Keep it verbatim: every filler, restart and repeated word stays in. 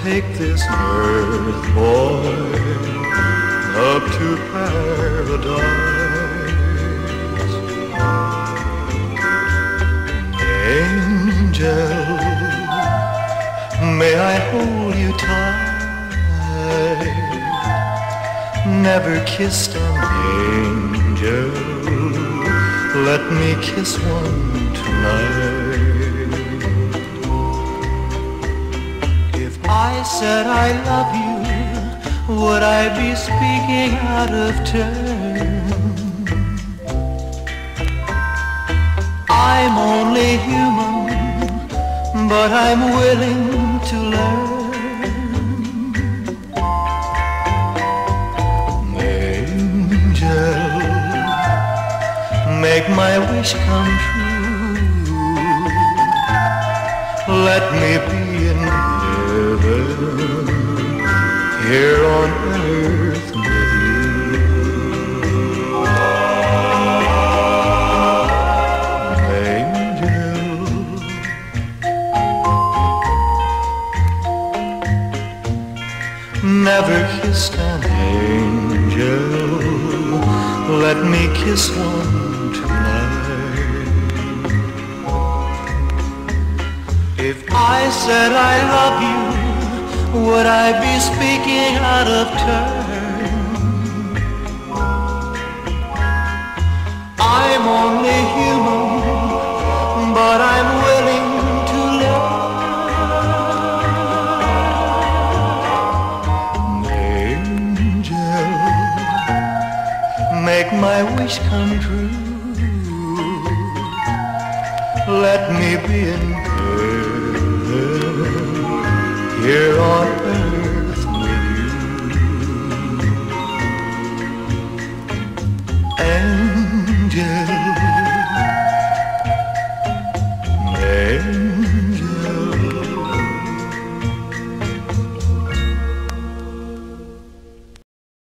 take this earth, boy, up to paradise. Angel, may I hold you tight? Never kissed an angel, let me kiss one tonight. If I said I love you, would I be speaking out of turn? I'm only human, but I'm willing to learn. Angel, make my wish come true. Let me be in heaven, here on earth with you. Angel, never kissed an angel, let me kiss one tonight. If I said I love you, would I be speaking out of turn? I'm only human, but I'm willing to learn. Angel, make my wish come true. Let me be in heaven, here on earth with you. And